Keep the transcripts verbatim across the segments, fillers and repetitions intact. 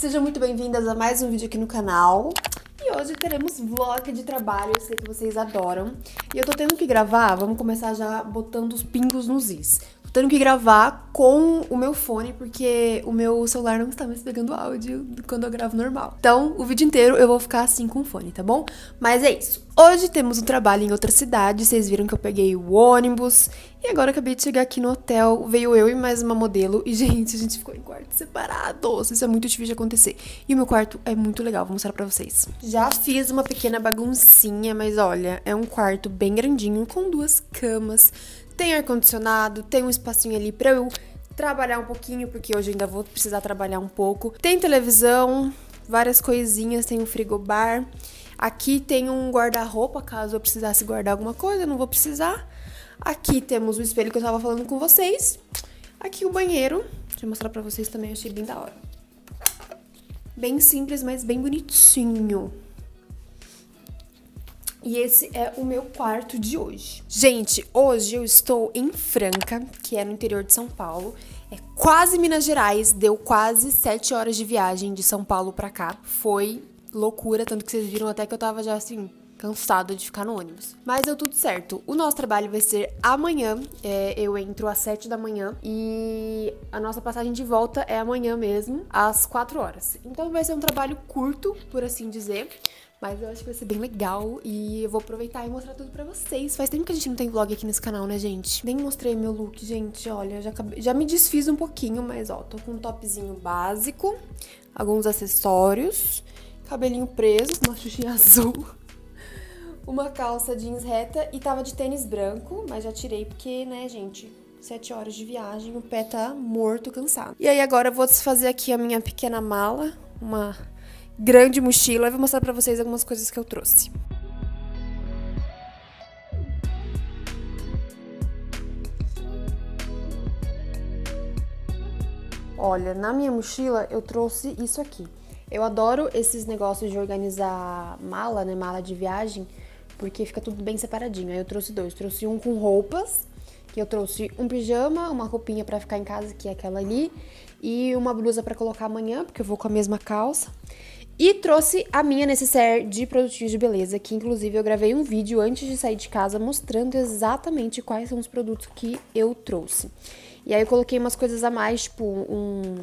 Sejam muito bem-vindas a mais um vídeo aqui no canal. E hoje teremos vlog de trabalho, eu sei que vocês adoram. E eu tô tendo que gravar, vamos começar já botando os pingos nos is. Tô tendo que gravar com o meu fone, porque o meu celular não está mais pegando áudio quando eu gravo normal. Então, o vídeo inteiro eu vou ficar assim com o fone, tá bom? Mas é isso. Hoje temos um trabalho em outra cidade, vocês viram que eu peguei o ônibus. E agora eu acabei de chegar aqui no hotel, veio eu e mais uma modelo. E, gente, a gente ficou em quartos separados. Isso é muito difícil de acontecer. E o meu quarto é muito legal, vou mostrar pra vocês. Já fiz uma pequena baguncinha, mas olha, é um quarto bem grandinho, com duas camas. Tem ar-condicionado, tem um espacinho ali pra eu trabalhar um pouquinho, porque hoje eu ainda vou precisar trabalhar um pouco. Tem televisão, várias coisinhas, tem um frigobar. Aqui tem um guarda-roupa, caso eu precisasse guardar alguma coisa, eu não vou precisar. Aqui temos o espelho que eu tava falando com vocês. Aqui o banheiro. Deixa eu mostrar pra vocês também, eu achei bem da hora. Bem simples, mas bem bonitinho. E esse é o meu quarto de hoje. Gente, hoje eu estou em Franca, que é no interior de São Paulo. É quase Minas Gerais, deu quase sete horas de viagem de São Paulo pra cá. Foi loucura, tanto que vocês viram até que eu tava já assim, cansada de ficar no ônibus. Mas deu tudo certo. O nosso trabalho vai ser amanhã. É, eu entro às sete da manhã e a nossa passagem de volta é amanhã mesmo, às quatro horas. Então vai ser um trabalho curto, por assim dizer. Mas eu acho que vai ser bem legal e eu vou aproveitar e mostrar tudo pra vocês. Faz tempo que a gente não tem vlog aqui nesse canal, né, gente? Nem mostrei meu look, gente, olha, já, acabei, já me desfiz um pouquinho, mas ó, tô com um topzinho básico, alguns acessórios, cabelinho preso, uma xuxinha azul, uma calça jeans reta e tava de tênis branco, mas já tirei porque, né, gente, sete horas de viagem, o pé tá morto, cansado. E aí agora eu vou desfazer aqui a minha pequena mala, uma grande mochila, e vou mostrar pra vocês algumas coisas que eu trouxe. Olha, na minha mochila eu trouxe isso aqui. Eu adoro esses negócios de organizar mala, né, mala de viagem, porque fica tudo bem separadinho. Aí eu trouxe dois, trouxe um com roupas, que eu trouxe um pijama, uma roupinha pra ficar em casa, que é aquela ali, e uma blusa pra colocar amanhã, porque eu vou com a mesma calça. E trouxe a minha necessaire de produtinhos de beleza, que inclusive eu gravei um vídeo antes de sair de casa mostrando exatamente quais são os produtos que eu trouxe. E aí eu coloquei umas coisas a mais, tipo um,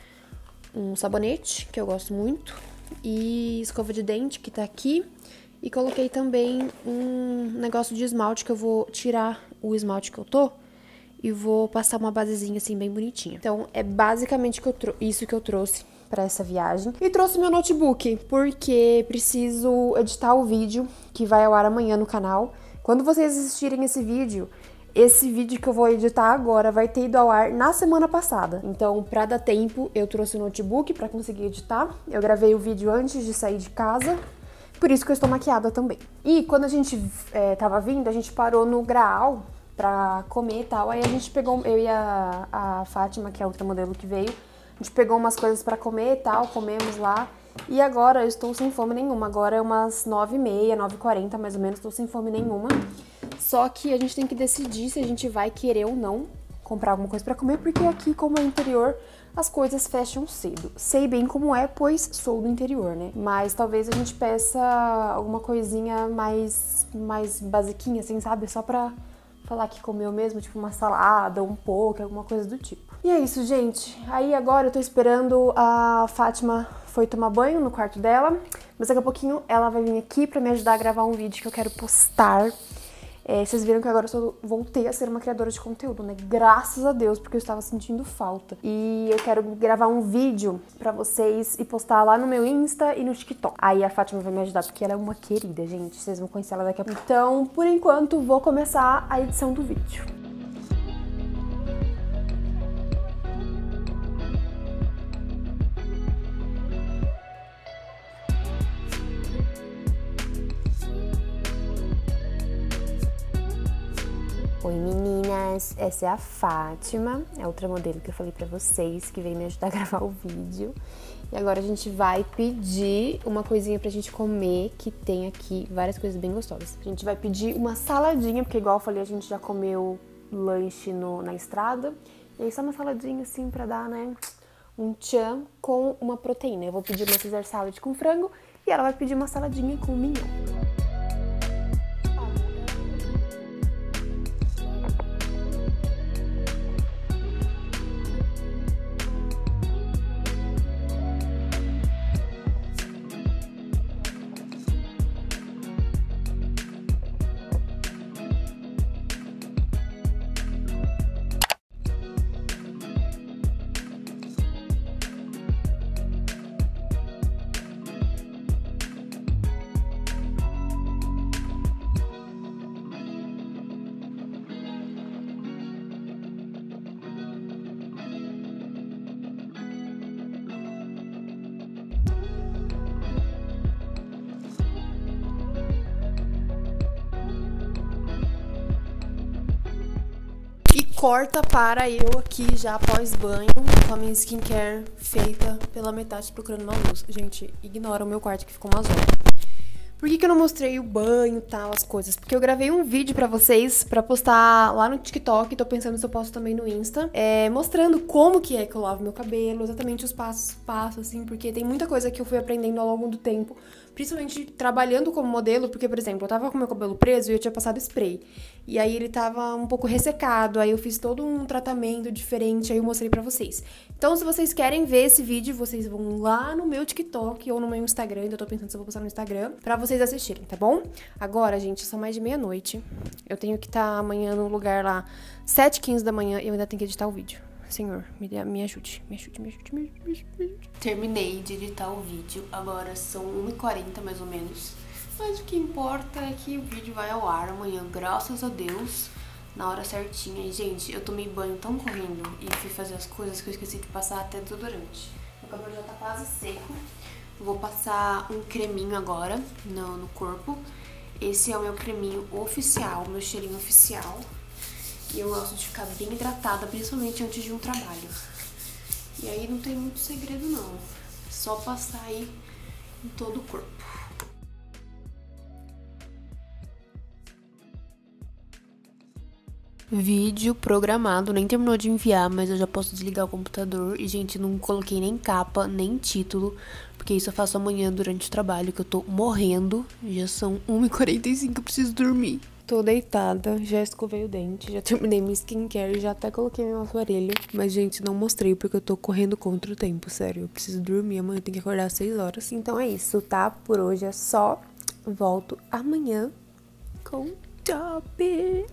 um sabonete, que eu gosto muito, e escova de dente, que tá aqui. E coloquei também um negócio de esmalte, que eu vou tirar o esmalte que eu tô e vou passar uma basezinha assim bem bonitinha. Então é basicamente que eu isso que eu trouxe para essa viagem. E trouxe meu notebook, porque preciso editar o vídeo que vai ao ar amanhã no canal. Quando vocês assistirem esse vídeo, esse vídeo que eu vou editar agora vai ter ido ao ar na semana passada. Então, pra dar tempo, eu trouxe o notebook pra conseguir editar. Eu gravei o vídeo antes de sair de casa, por isso que eu estou maquiada também. E quando a gente é, tava vindo, a gente parou no Graal pra comer e tal. Aí a gente pegou, eu e a, a Fátima, que é a outra modelo que veio, a gente pegou umas coisas pra comer e tal, comemos lá. E agora eu estou sem fome nenhuma. Agora é umas nove e meia, nove e quarenta mais ou menos, estou sem fome nenhuma. Só que a gente tem que decidir se a gente vai querer ou não comprar alguma coisa pra comer, porque aqui, como é interior, as coisas fecham cedo. Sei bem como é, pois sou do interior, né? Mas talvez a gente peça alguma coisinha mais, mais basiquinha, assim, sabe? Só pra falar que comeu mesmo, tipo uma salada, um poke, alguma coisa do tipo. E é isso, gente. Aí agora eu tô esperando a Fátima foi tomar banho no quarto dela, mas daqui a pouquinho ela vai vir aqui pra me ajudar a gravar um vídeo que eu quero postar. É, vocês viram que agora eu só voltei a ser uma criadora de conteúdo, né? Graças a Deus, porque eu estava sentindo falta. E eu quero gravar um vídeo pra vocês e postar lá no meu Insta e no TikTok. Aí a Fátima vai me ajudar, porque ela é uma querida, gente. Vocês vão conhecer ela daqui a pouco. Então, por enquanto, vou começar a edição do vídeo. Oi meninas, essa é a Fátima, é outra modelo que eu falei pra vocês, que veio me ajudar a gravar o vídeo. E agora a gente vai pedir uma coisinha pra gente comer, que tem aqui várias coisas bem gostosas. A gente vai pedir uma saladinha, porque igual eu falei, a gente já comeu lanche no, na estrada. E aí só uma saladinha assim pra dar, né, um tchan com uma proteína. Eu vou pedir uma Caesar salad com frango e ela vai pedir uma saladinha com mignon. Corta para eu aqui já após banho, com a minha skincare feita pela metade procurando uma luz. Gente, ignora o meu quarto que ficou uma zona. Por que que eu não mostrei o banho e tal, as coisas? Porque eu gravei um vídeo pra vocês, pra postar lá no TikTok, tô pensando se eu posto também no Insta, é, mostrando como que é que eu lavo meu cabelo, exatamente os passos, passos, assim, porque tem muita coisa que eu fui aprendendo ao longo do tempo, principalmente trabalhando como modelo, porque, por exemplo, eu tava com meu cabelo preso e eu tinha passado spray, e aí ele tava um pouco ressecado, aí eu fiz todo um tratamento diferente, aí eu mostrei pra vocês. Então, se vocês querem ver esse vídeo, vocês vão lá no meu TikTok ou no meu Instagram, ainda tô pensando se eu vou postar no Instagram, pra vocês assistirem, tá bom? Agora, gente, são mais de meia-noite, eu tenho que estar amanhã no lugar lá, sete e quinze da manhã, e eu ainda tenho que editar o vídeo. Senhor, me, me ajude, me ajude, me ajude, me ajude, me ajude, me ajude. Terminei de editar o vídeo, agora são uma e quarenta mais ou menos. Mas o que importa é que o vídeo vai ao ar amanhã, graças a Deus, na hora certinha. E, gente, eu tomei banho tão correndo e fui fazer as coisas que eu esqueci de passar até desodorante. Meu cabelo já tá quase seco. Vou passar um creminho agora no, no corpo. Esse é o meu creminho oficial, meu cheirinho oficial. E eu gosto de ficar bem hidratada, principalmente antes de um trabalho. E aí não tem muito segredo não, é só passar aí em todo o corpo. Vídeo programado, nem terminou de enviar, mas eu já posso desligar o computador. E, gente, não coloquei nem capa, nem título, porque isso eu faço amanhã durante o trabalho, que eu tô morrendo. Já são uma e quarenta e cinco, eu preciso dormir. Tô deitada, já escovei o dente, já terminei minha skincare, já até coloquei meu aparelho. Mas, gente, não mostrei porque eu tô correndo contra o tempo, sério. Eu preciso dormir, amanhã eu tenho que acordar às seis horas. Então é isso, tá? Por hoje é só. Volto amanhã com top.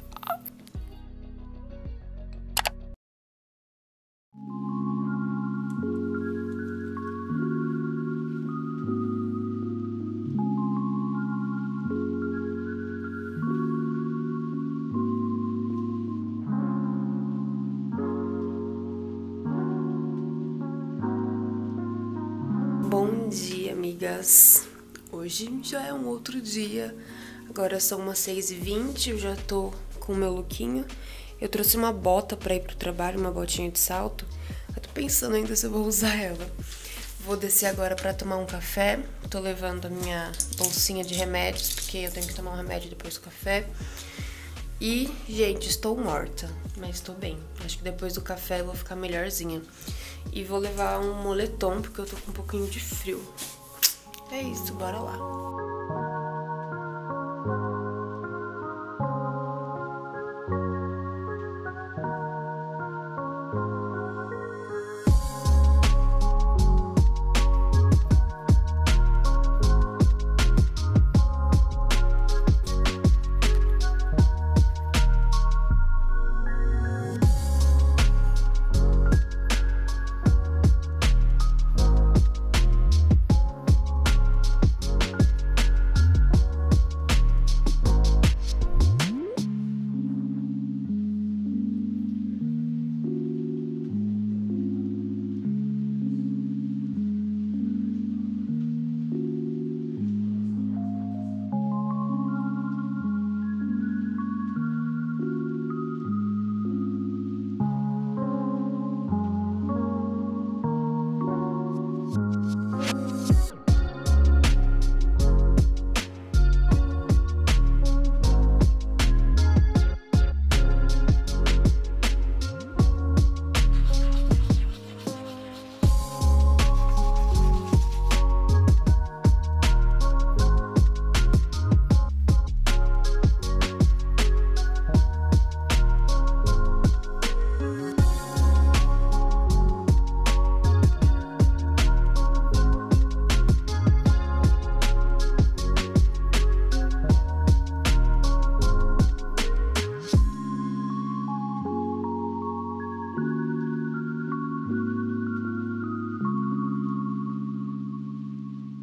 Bom dia, amigas. Hoje já é um outro dia. Agora são umas seis e vinte, eu já tô com o meu lookinho. Eu trouxe uma bota pra ir pro trabalho, uma botinha de salto. Eu tô pensando ainda se eu vou usar ela. Vou descer agora pra tomar um café. Tô levando a minha bolsinha de remédios, porque eu tenho que tomar um remédio depois do café. E, gente, estou morta, mas estou bem. Acho que depois do café eu vou ficar melhorzinha. E vou levar um moletom, porque eu tô com um pouquinho de frio. É isso, bora lá.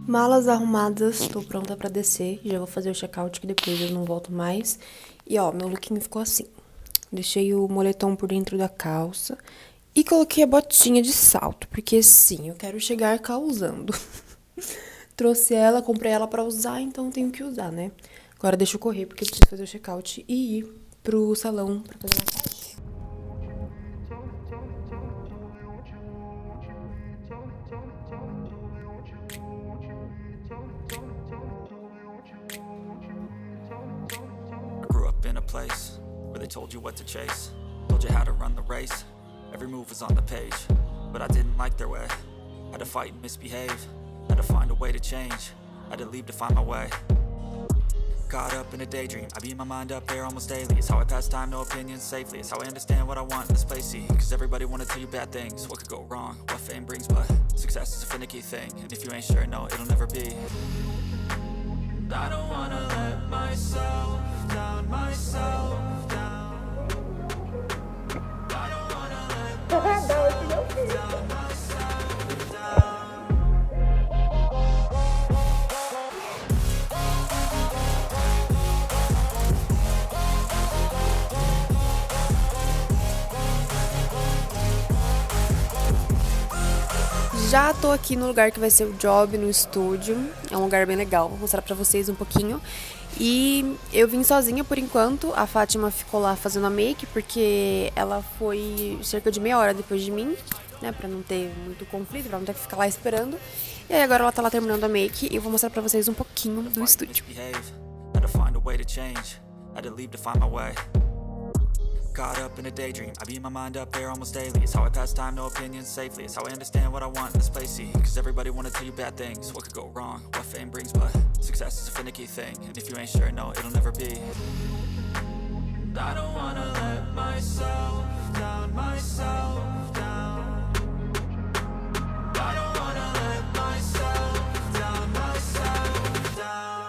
Malas arrumadas, tô pronta pra descer. Já vou fazer o check-out que depois eu não volto mais. E ó, meu lookinho ficou assim. Deixei o moletom por dentro da calça e coloquei a botinha de salto, porque sim, eu quero chegar causando. Trouxe ela, comprei ela pra usar, então tenho que usar, né? Agora deixa eu correr, porque eu preciso fazer o check-out e ir pro salão pra fazer massagem. I grew up in a place where they told you what to chase, told you how to run the race. Every move was on the page, but I didn't like their way. Had to fight and misbehave, had to find a way to change, had to leave to find my way. Caught up in a daydream, I beat my mind up there almost daily. It's how I pass time, no opinions safely. It's how I understand what I want in this place, see. Cause everybody wanna tell you bad things, what could go wrong, what fame brings. But success is a finicky thing, and if you ain't sure, no, it'll never be. I don't wanna let myself down, myself down. I don't wanna let myself down, myself down. Já tô aqui no lugar que vai ser o job, no estúdio. É um lugar bem legal, vou mostrar pra vocês um pouquinho. E eu vim sozinha por enquanto, a Fátima ficou lá fazendo a make, porque ela foi cerca de meia hora depois de mim, né, pra não ter muito conflito, pra não ter que ficar lá esperando. E aí agora ela tá lá terminando a make e eu vou mostrar pra vocês um pouquinho do estúdio. Caught up in a daydream, I beat my mind up there almost daily. It's how I pass time, no opinions safely. It's how I understand what I want in this place, see. Cause everybody wanna tell you bad things, what could go wrong, what fame brings. But success is a finicky thing, and if you ain't sure, no, it'll never be. I don't wanna let myself down, myself down. I don't wanna let myself down, myself down.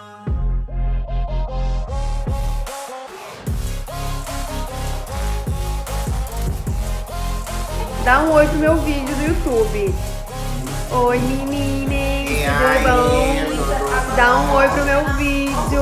Dá um oi pro meu vídeo do YouTube. Oi, meninas, tudo bom? Dá um oi pro meu vídeo.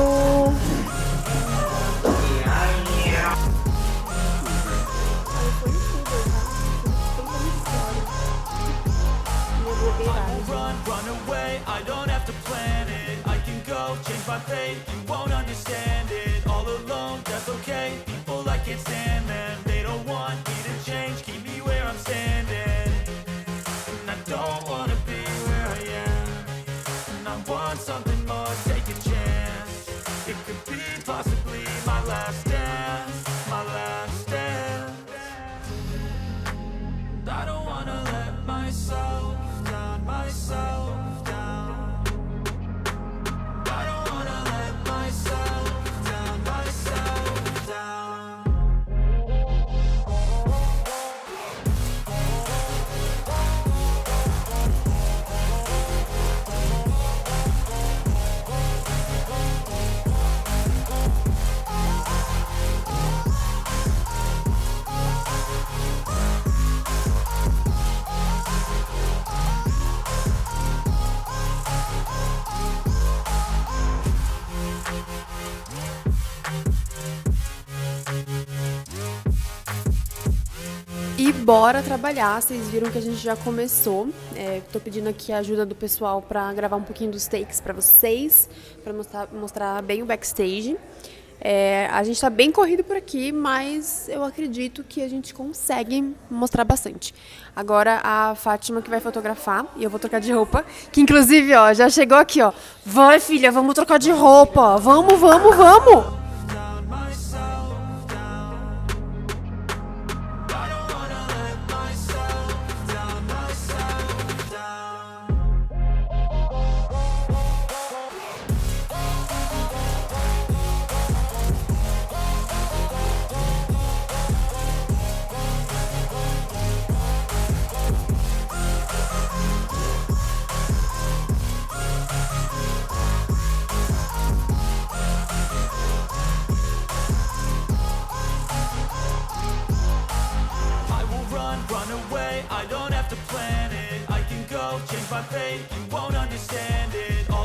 Run, run away, I don't have to plan it. I can go, change my fate, you won't understand it. All alone, that's okay, people I can't stand them. They don't want me to change, keep me where I'm standing. And I don't wanna be where I am. And I want something more, take a chance. It could be possibly my last dance, my last dance. I don't wanna let myself down, myself down. I don't wanna let myself down, myself down. E bora trabalhar, vocês viram que a gente já começou. É, tô pedindo aqui a ajuda do pessoal pra gravar um pouquinho dos takes pra vocês, pra mostrar, mostrar bem o backstage. É, a gente tá bem corrido por aqui, mas eu acredito que a gente consegue mostrar bastante. Agora a Fátima que vai fotografar e eu vou trocar de roupa, que inclusive, ó, já chegou aqui, ó. Vai, filha, vamos trocar de roupa, vamos, vamos, vamos! I don't have to plan it, I can go change my fate, you won't understand it.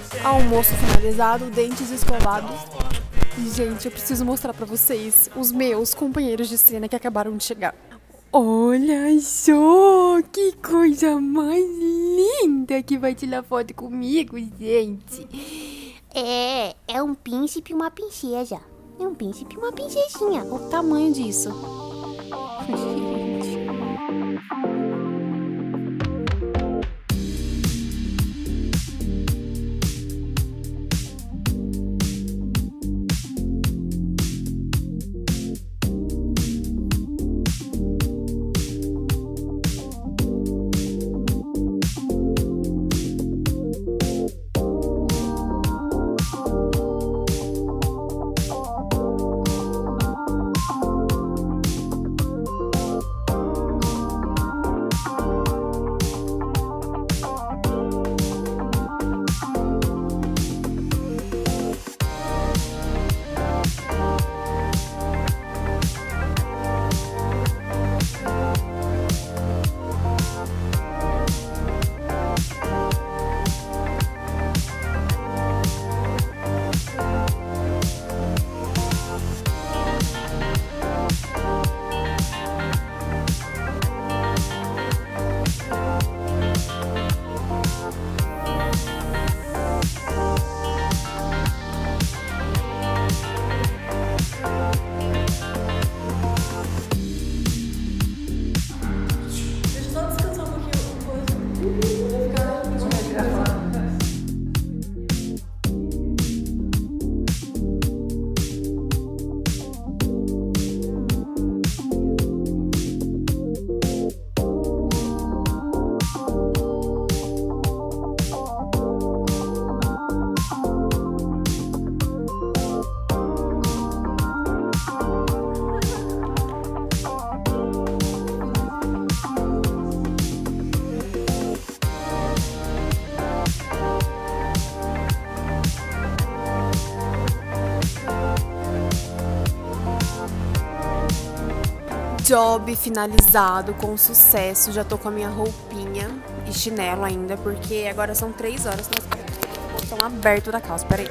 Almoço finalizado, dentes escovados. E, gente, eu preciso mostrar pra vocês os meus companheiros de cena que acabaram de chegar. Olha só, que coisa mais linda que vai tirar foto comigo, gente. É, é um príncipe e uma princesa. É um príncipe e uma princesinha. Olha o tamanho disso. Job finalizado com sucesso. Já tô com a minha roupinha e chinelo ainda, porque agora são três horas, mas estão aberto da calça. Peraí.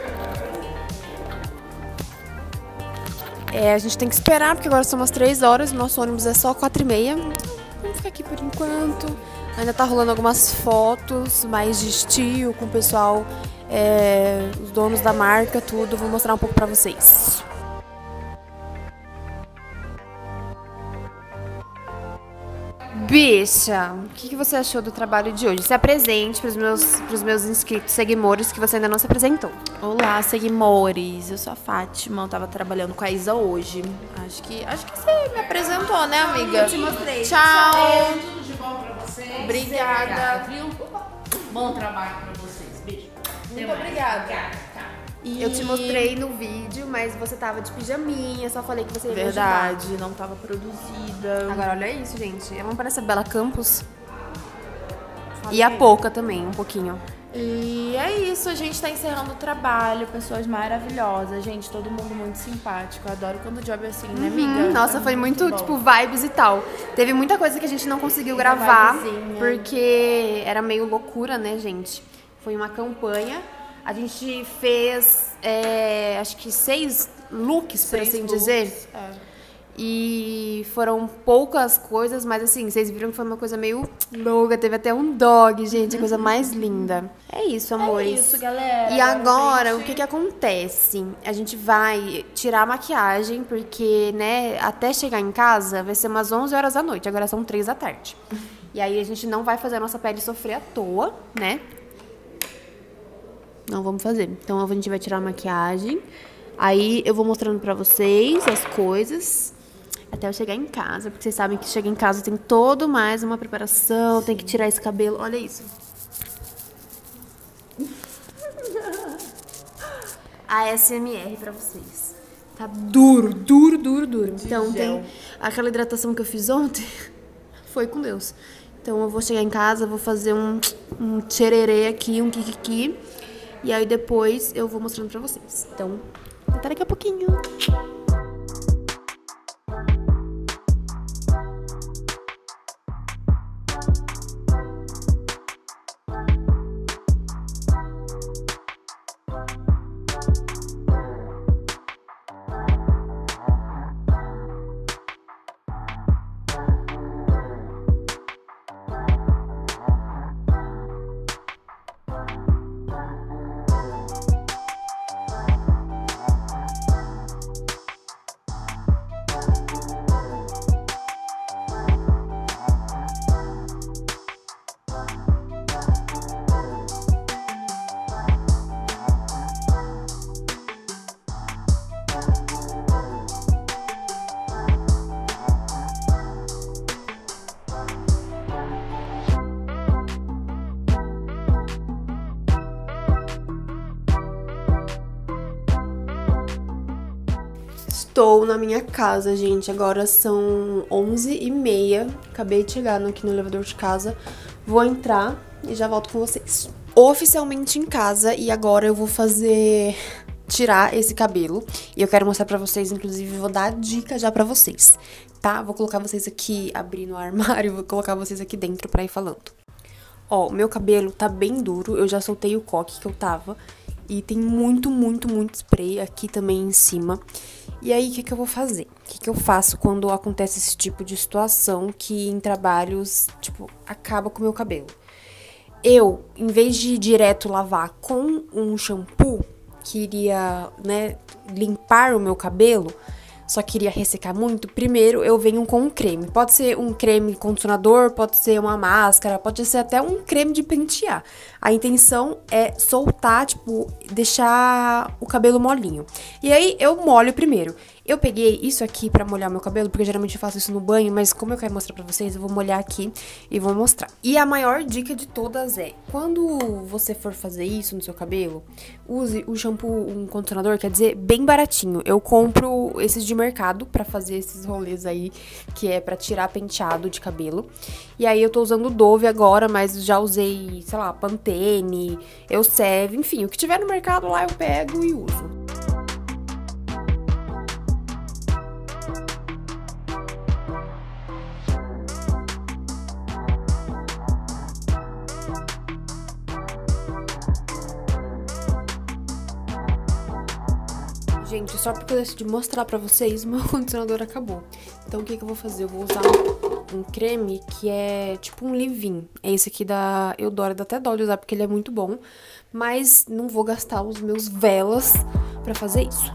É, a gente tem que esperar, porque agora são umas três horas. Nosso ônibus é só quatro e meia. Vamos ficar aqui por enquanto. Ainda tá rolando algumas fotos mais de estilo com o pessoal, é, os donos da marca, tudo. Vou mostrar um pouco pra vocês. Bicha, o que, que você achou do trabalho de hoje? Se apresente para os meus, pros meus inscritos, seguidores, que você ainda não se apresentou. Olá, seguidores. Eu sou a Fátima, eu tava trabalhando com a Isa hoje. Acho que, acho que você me apresentou, né, amiga? Eu te mostrei. Tchau. Tchau. Tudo de bom pra vocês. Obrigada. Viu? Bom trabalho pra vocês. Beijo. Muito obrigada. Obrigada. E... Eu te mostrei no vídeo, mas você tava de pijaminha, só falei que você ia me Verdade, ajudar. não tava produzida. Agora olha isso, gente. Vamos parecer Bela Campos. Falei. E a Poca também, um pouquinho. E é isso, a gente tá encerrando o trabalho, pessoas maravilhosas, gente, todo mundo muito simpático. Eu adoro quando o job é assim, né, amiga? Hum, nossa, é foi muito, muito tipo, vibes e tal. Teve muita coisa que a gente não conseguiu Muita gravar, vibezinha. porque era meio loucura, né, gente? Foi uma campanha. A gente fez, é, acho que seis looks, por Seis assim looks, dizer. é. E foram poucas coisas, mas assim, vocês viram que foi uma coisa meio louca. Teve até um dog, gente, a coisa mais linda. É isso, amores. É isso, galera. E agora, Gente. o que que acontece? A gente vai tirar a maquiagem, porque, né, até chegar em casa vai ser umas onze horas da noite. Agora são três da tarde. E aí a gente não vai fazer a nossa pele sofrer à toa, né? Não vamos fazer. Então a gente vai tirar a maquiagem. Aí eu vou mostrando pra vocês as coisas até eu chegar em casa, porque vocês sabem que chega em casa tem todo mais uma preparação, tem que tirar esse cabelo. Olha isso. A S M R pra vocês. Tá duro, duro, duro, duro. Então tem aquela hidratação que eu fiz ontem. Foi com Deus. Então eu vou chegar em casa, vou fazer um, um tchererê aqui, um kikiki. E aí depois eu vou mostrando pra vocês. Então, até daqui a pouquinho. Estou na minha casa, gente. Agora são onze e meia. Acabei de chegar aqui no elevador de casa. Vou entrar e já volto com vocês. Oficialmente em casa, e agora eu vou fazer... tirar esse cabelo. E eu quero mostrar pra vocês, inclusive vou dar dica já pra vocês, tá? Vou colocar vocês aqui, abrir no armário, vou colocar vocês aqui dentro pra ir falando. Ó, o meu cabelo tá bem duro, eu já soltei o coque que eu tava. E tem muito, muito, muito spray aqui também em cima. E aí, o que que eu vou fazer? O que que eu faço quando acontece esse tipo de situação que em trabalhos, tipo, acaba com o meu cabelo? Eu, em vez de direto lavar com um shampoo que iria, né, limpar o meu cabelo, só queria ressecar muito, primeiro eu venho com um creme. Pode ser um creme condicionador, pode ser uma máscara, pode ser até um creme de pentear. A intenção é soltar, tipo, deixar o cabelo molinho. E aí eu molho primeiro. Eu peguei isso aqui pra molhar meu cabelo, porque geralmente eu faço isso no banho, mas como eu quero mostrar pra vocês, eu vou molhar aqui e vou mostrar. E a maior dica de todas é, quando você for fazer isso no seu cabelo, use o shampoo, um condicionador, quer dizer, bem baratinho. Eu compro esses de mercado pra fazer esses rolês aí, que é pra tirar penteado de cabelo. E aí eu tô usando o Dove agora, mas já usei, sei lá, Pantene, Elseve, enfim, o que tiver no mercado lá eu pego e uso. Gente, só porque eu decidi mostrar pra vocês, meu condicionador acabou. Então, o que que eu vou fazer? Eu vou usar um, um creme que é tipo um leave-in. É esse aqui da Eudora, dá até dó de usar porque ele é muito bom. Mas não vou gastar os meus velas pra fazer isso.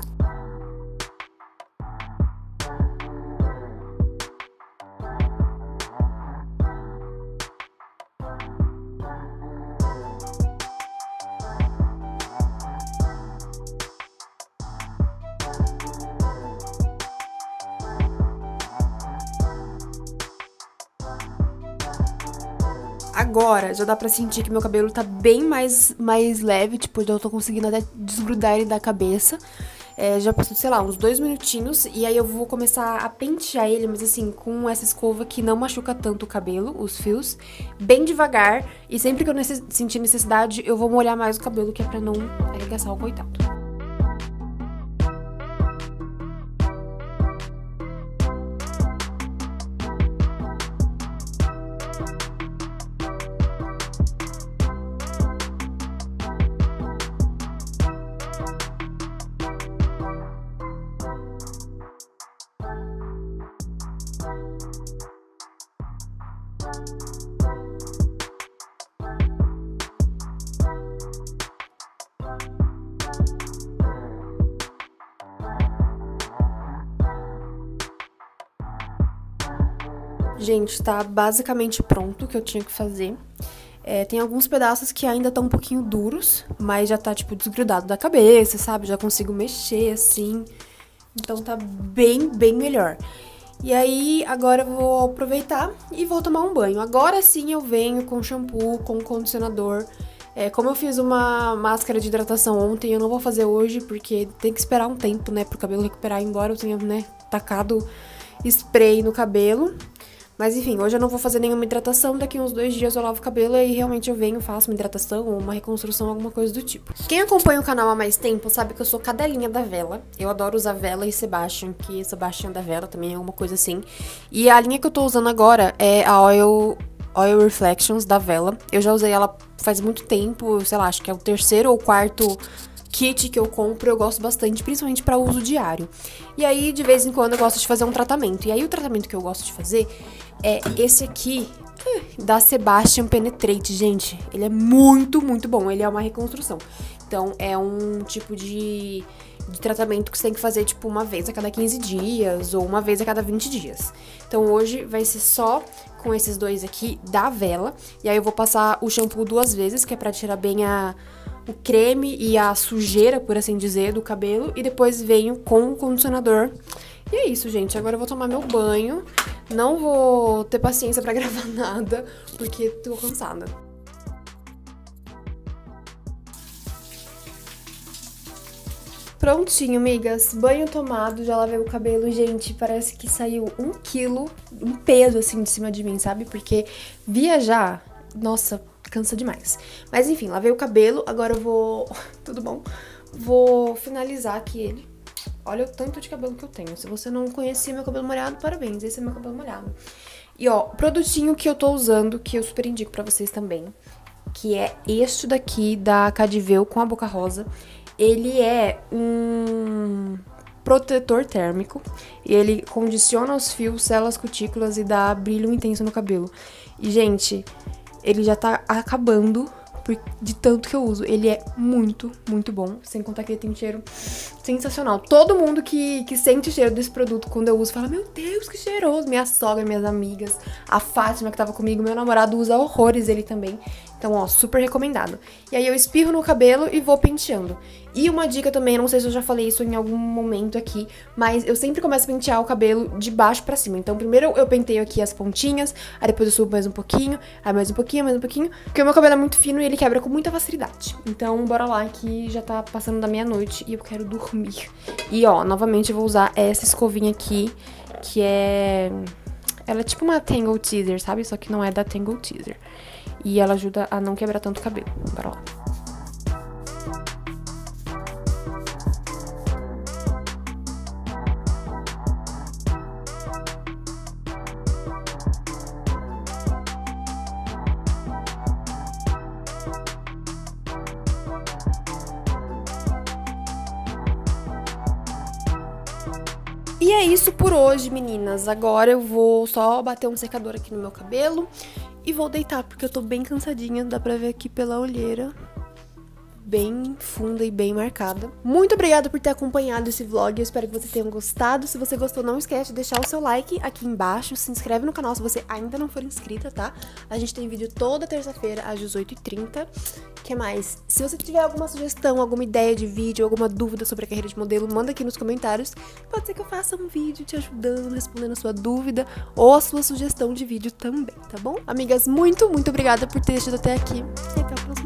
Agora, já dá pra sentir que meu cabelo tá bem mais, mais leve, tipo, já eu tô conseguindo até desgrudar ele da cabeça. É, já passou, sei lá, uns dois minutinhos, e aí eu vou começar a pentear ele, mas assim, com essa escova que não machuca tanto o cabelo, os fios, bem devagar, e sempre que eu necess- sentir necessidade, eu vou molhar mais o cabelo, que é pra não arregaçar o coitado. Gente, tá basicamente pronto o que eu tinha que fazer. É, tem alguns pedaços que ainda estão um pouquinho duros, mas já tá, tipo, desgrudado da cabeça, sabe? Já consigo mexer, assim. Então tá bem, bem melhor. E aí, agora eu vou aproveitar e vou tomar um banho. Agora sim eu venho com shampoo, com condicionador. É, como eu fiz uma máscara de hidratação ontem, eu não vou fazer hoje, porque tem que esperar um tempo, né, pro cabelo recuperar, embora eu tenha, né, tacado spray no cabelo. Mas enfim, hoje eu não vou fazer nenhuma hidratação, daqui uns dois dias eu lavo o cabelo e realmente eu venho, faço uma hidratação ou uma reconstrução, alguma coisa do tipo. Quem acompanha o canal há mais tempo sabe que eu sou cadelinha da vela. Eu adoro usar vela e Sebastian, que Sebastian da vela também é uma coisa assim. E a linha que eu tô usando agora é a Oil, Oil Reflections da Vela. Eu já usei ela faz muito tempo, sei lá, acho que é o terceiro ou quarto kit que eu compro, eu gosto bastante, principalmente para uso diário. E aí, de vez em quando, eu gosto de fazer um tratamento. E aí, o tratamento que eu gosto de fazer é esse aqui, da Sebastian Penetrate, gente. Ele é muito, muito bom. Ele é uma reconstrução. Então, é um tipo de, de tratamento que você tem que fazer, tipo, uma vez a cada quinze dias ou uma vez a cada vinte dias. Então, hoje vai ser só com esses dois aqui da Vela. E aí, eu vou passar o shampoo duas vezes, que é pra tirar bem a... o creme e a sujeira, por assim dizer, do cabelo. E depois venho com o condicionador. E é isso, gente. Agora eu vou tomar meu banho. Não vou ter paciência pra gravar nada, porque tô cansada. Prontinho, amigas. Banho tomado, já lavei o cabelo. Gente, parece que saiu um quilo, um peso assim de cima de mim, sabe? Porque viajar, nossa, cansa demais. Mas enfim, lavei o cabelo, agora eu vou... Tudo bom? Vou finalizar aqui ele. Olha o tanto de cabelo que eu tenho. Se você não conhecia meu cabelo molhado, parabéns. Esse é meu cabelo molhado. E ó, o produtinho que eu tô usando, que eu super indico pra vocês também, que é este daqui da Cadiveu com a Boca Rosa. Ele é um protetor térmico e ele condiciona os fios, sela as cutículas e dá brilho intenso no cabelo. E, gente, ele já tá acabando de tanto que eu uso. Ele é muito, muito bom. Sem contar que ele tem um cheiro sensacional. Todo mundo que, que sente o cheiro desse produto quando eu uso fala, meu Deus, que cheiroso. Minha sogra, minhas amigas, a Fátima que tava comigo, meu namorado usa horrores ele também. Então, ó, super recomendado. E aí eu espirro no cabelo e vou penteando. E uma dica também, não sei se eu já falei isso em algum momento aqui, mas eu sempre começo a pentear o cabelo de baixo pra cima. Então, primeiro eu penteio aqui as pontinhas, aí depois eu subo mais um pouquinho, aí mais um pouquinho, mais um pouquinho, porque o meu cabelo é muito fino e ele quebra com muita facilidade. Então, bora lá que já tá passando da meia-noite e eu quero dormir. E, ó, novamente eu vou usar essa escovinha aqui, que é... Ela é tipo uma Tangle Teezer, sabe? Só que não é da Tangle Teezer. E ela ajuda a não quebrar tanto o cabelo. Bora lá. E é isso por hoje, meninas. Agora eu vou só bater um secador aqui no meu cabelo e vou deitar, porque eu tô bem cansadinha. Dá pra ver aqui pela olheira. Bem funda e bem marcada. Muito obrigada por ter acompanhado esse vlog. Eu espero que vocês tenham gostado. Se você gostou, não esquece de deixar o seu like aqui embaixo. Se inscreve no canal se você ainda não for inscrita, tá? A gente tem vídeo toda terça-feira às dezoito e trinta. O que mais? Se você tiver alguma sugestão, alguma ideia de vídeo, alguma dúvida sobre a carreira de modelo, manda aqui nos comentários. Pode ser que eu faça um vídeo te ajudando, respondendo a sua dúvida ou a sua sugestão de vídeo também, tá bom? Amigas, muito, muito obrigada por ter assistido até aqui. E até o próximo.